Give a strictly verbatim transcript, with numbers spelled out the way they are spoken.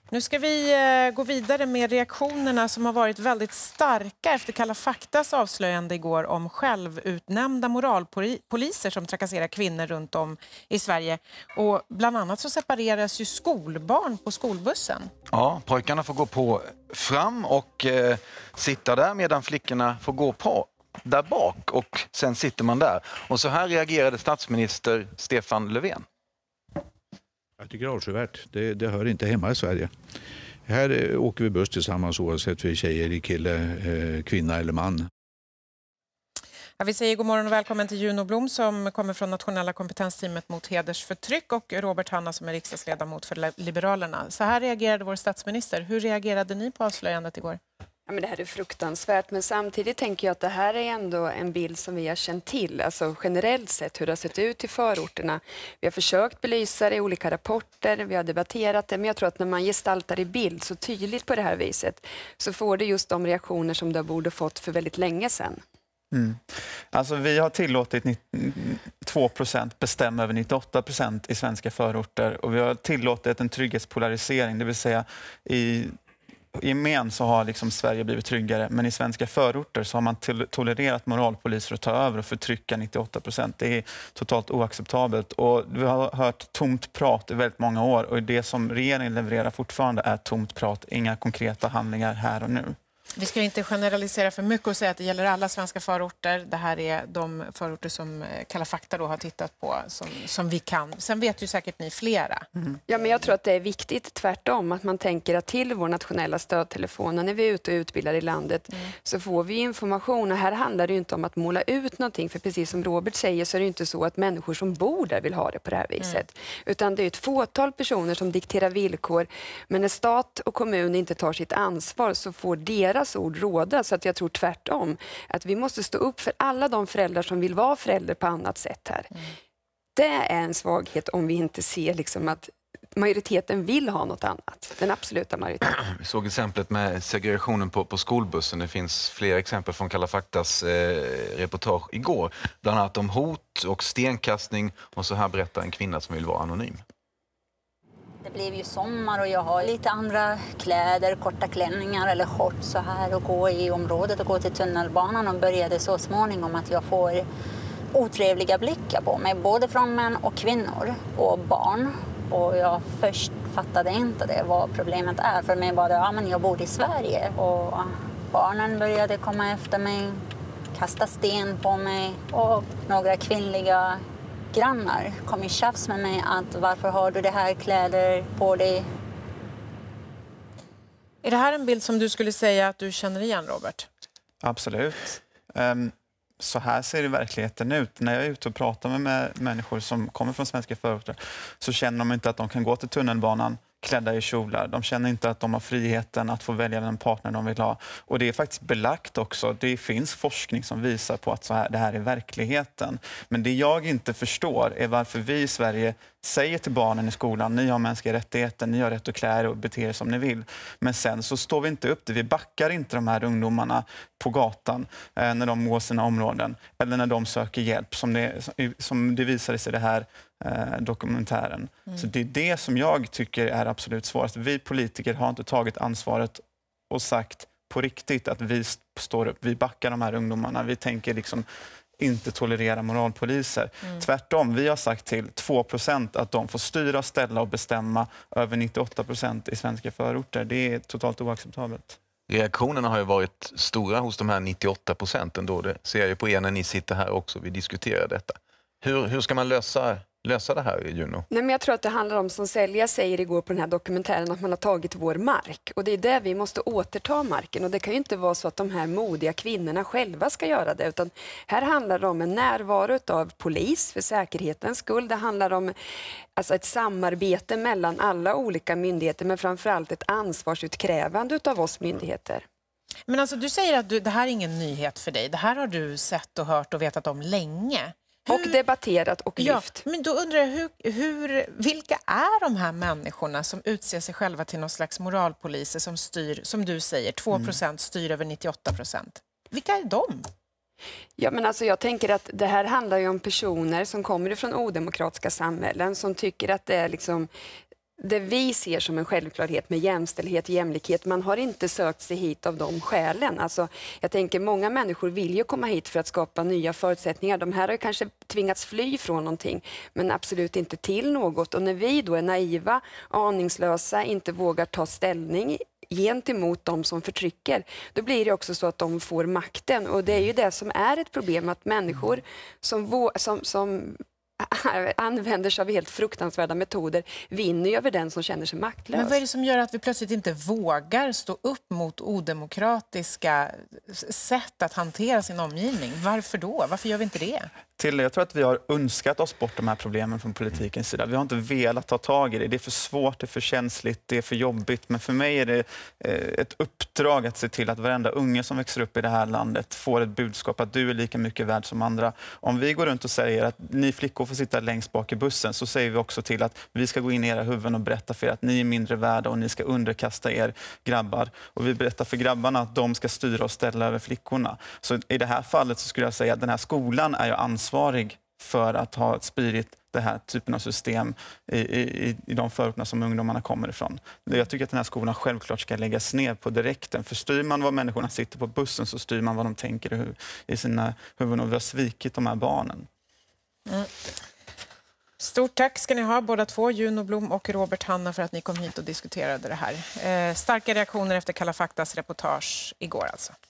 Nu ska vi eh, gå vidare med reaktionerna som har varit väldigt starka efter Kalla faktas avslöjande igår om självutnämnda moralpoliser som trakasserar kvinnor runt om i Sverige. Och bland annat så separeras ju skolbarn på skolbussen. Ja, pojkarna får gå på fram och eh, sitta där medan flickorna får gå på där bak och sen sitter man där. Och så här reagerade statsminister Stefan Löfven. Jag tycker det är avskyvärt. Det, det hör inte hemma i Sverige. Här åker vi buss tillsammans oavsett vi tjejer, kille, eh, kvinna eller man. Ja, vi säger god morgon och välkommen till Juno Blom som kommer från nationella kompetensteamet mot hedersförtryck och Robert Hanna som är riksdagsledamot för Liberalerna. Så här reagerade vår statsminister. Hur reagerade ni på avslöjandet igår? Ja, men det här är fruktansvärt, men samtidigt tänker jag att det här är ändå en bild som vi har känt till, alltså generellt sett hur det har sett ut i förorterna. Vi har försökt belysa det i olika rapporter, vi har debatterat det, men jag tror att när man gestaltar i bild så tydligt på det här viset så får det just de reaktioner som det borde fått för väldigt länge sedan. Mm. Alltså vi har tillåtit två procent bestämma över nittioåtta procent i svenska förorter och vi har tillåtit en trygghetspolarisering, det vill säga i I gemen så har liksom Sverige blivit tryggare, men i svenska förorter så har man tolererat moralpoliser att ta över och förtrycka nittioåtta procent. Det är totalt oacceptabelt och vi har hört tomt prat i väldigt många år och det som regeringen levererar fortfarande är tomt prat, inga konkreta handlingar här och nu. Vi ska inte generalisera för mycket och säga att det gäller alla svenska förorter. Det här är de förorter som Kalla fakta då har tittat på som, som vi kan. Sen vet ju säkert ni flera. Mm. Ja, men jag tror att det är viktigt tvärtom att man tänker att till vår nationella stödtelefon när vi är ute och utbildar i landet mm. så får vi information och här handlar det ju inte om att måla ut någonting för precis som Robert säger så är det inte så att människor som bor där vill ha det på det här viset. Mm. Utan det är ett fåtal personer som dikterar villkor men när stat och kommun inte tar sitt ansvar så får deras ord råda, så att jag tror tvärtom att vi måste stå upp för alla de föräldrar som vill vara föräldrar på annat sätt här. Mm. Det är en svaghet om vi inte ser liksom att majoriteten vill ha något annat. Den absoluta majoriteten. Vi såg exemplet med segregationen på, på skolbussen. Det finns fler exempel från Kalla faktas eh, reportage igår. Bland annat om hot och stenkastning och så här berättar en kvinna som vill vara anonym. Det blev ju sommar och jag har lite andra kläder, korta klänningar eller shorts så här och gå i området och gå till tunnelbanan och började så småningom att jag får otrevliga blickar på mig, både från män och kvinnor och barn. Och jag först fattade inte det, vad problemet är. För mig var det, ja men jag bor i Sverige och barnen började komma efter mig, kasta sten på mig och några kvinnliga grannar kom i tjafs med mig att varför har du det här kläder på dig? Är det här en bild som du skulle säga att du känner igen, Robert? Absolut. Um, så här ser det i verkligheten ut. När jag är ute och pratar med, med människor som kommer från svenska förorter så känner de inte att de kan gå till tunnelbanan klädda i kjolar. De känner inte att de har friheten att få välja den partner de vill ha. Och det är faktiskt belagt också. Det finns forskning som visar på att så här, det här är verkligheten. Men det jag inte förstår är varför vi i Sverige säger till barnen i skolan, ni har mänskliga rättigheter, ni har rätt att klä er och bete er som ni vill. Men sen så står vi inte upp det. Vi backar inte de här ungdomarna på gatan eh, när de går sina områden. Eller när de söker hjälp som det, som det visade sig i det här Eh, dokumentären. Mm. Så det är det som jag tycker är absolut svårast. Vi politiker har inte tagit ansvaret och sagt på riktigt att vi står upp, vi backar de här ungdomarna. Vi tänker liksom inte tolerera moralpoliser. Mm. Tvärtom, vi har sagt till två procent att de får styra, ställa och bestämma över nittioåtta procent i svenska förorter. Det är totalt oacceptabelt. Reaktionerna har ju varit stora hos de här nittioåtta procenten då. Det ser jag ju på er när ni sitter här också. Vi diskuterar detta. Hur, hur ska man lösa lösa det här, Juno? Nej, men jag tror att det handlar om, som Sälja säger igår på den här dokumentären, att man har tagit vår mark. Och det är där vi måste återta marken. Och det kan ju inte vara så att de här modiga kvinnorna själva ska göra det. Utan här handlar det om en närvaro av polis för säkerhetens skull. Det handlar om alltså, ett samarbete mellan alla olika myndigheter, men framförallt ett ansvarsutkrävande av oss myndigheter. Men alltså, du säger att du, det här är ingen nyhet för dig. Det här har du sett och hört och vetat om länge. Och debatterat och lyft. Ja, men då undrar jag, hur, hur, vilka är de här människorna som utser sig själva till någon slags moralpoliser som styr, som du säger, två procent styr över nittioåtta procent? Vilka är de? Ja, men alltså jag tänker att det här handlar ju om personer som kommer från odemokratiska samhällen som tycker att det är liksom det vi ser som en självklarhet med jämställdhet och jämlikhet, man har inte sökt sig hit av de skälen. Alltså, jag tänker många människor vill ju komma hit för att skapa nya förutsättningar. De här har ju kanske tvingats fly från någonting, men absolut inte till något. Och när vi då är naiva, aningslösa, inte vågar ta ställning gentemot de som förtrycker, då blir det också så att de får makten. Och det är ju det som är ett problem, att människor som, som, som använder sig av helt fruktansvärda metoder vinner över den som känner sig maktlös. Men vad är det som gör att vi plötsligt inte vågar stå upp mot odemokratiska sätt att hantera sin omgivning? Varför då? Varför gör vi inte det? Till, jag tror att vi har önskat oss bort de här problemen från politikens sida. Vi har inte velat ta tag i det. Det är för svårt, det är för känsligt, det är för jobbigt. Men för mig är det eh, ett uppdrag att se till att varenda unge som växer upp i det här landet får ett budskap att du är lika mycket värd som andra. Om vi går runt och säger att ni flickor får sitta längst bak i bussen, så säger vi också till att vi ska gå in i era huvuden och berätta för er att ni är mindre värda och ni ska underkasta er grabbar. Och vi berättar för grabbarna att de ska styra och ställa över flickorna. Så i det här fallet så skulle jag säga att den här skolan är ju ansvarig för att ha spridit det här typen av system i, i, i de förorterna som ungdomarna kommer ifrån. Jag tycker att den här skolan självklart ska läggas ner på direkten. För styr man vad människorna sitter på bussen, så styr man vad de tänker i, i sina huvuden, och vi har svikit de här barnen. Mm. Stort tack ska ni ha båda två, Juno Blom och Robert Hanna, för att ni kom hit och diskuterade det här. Eh, starka reaktioner efter Kalla faktas reportage igår alltså.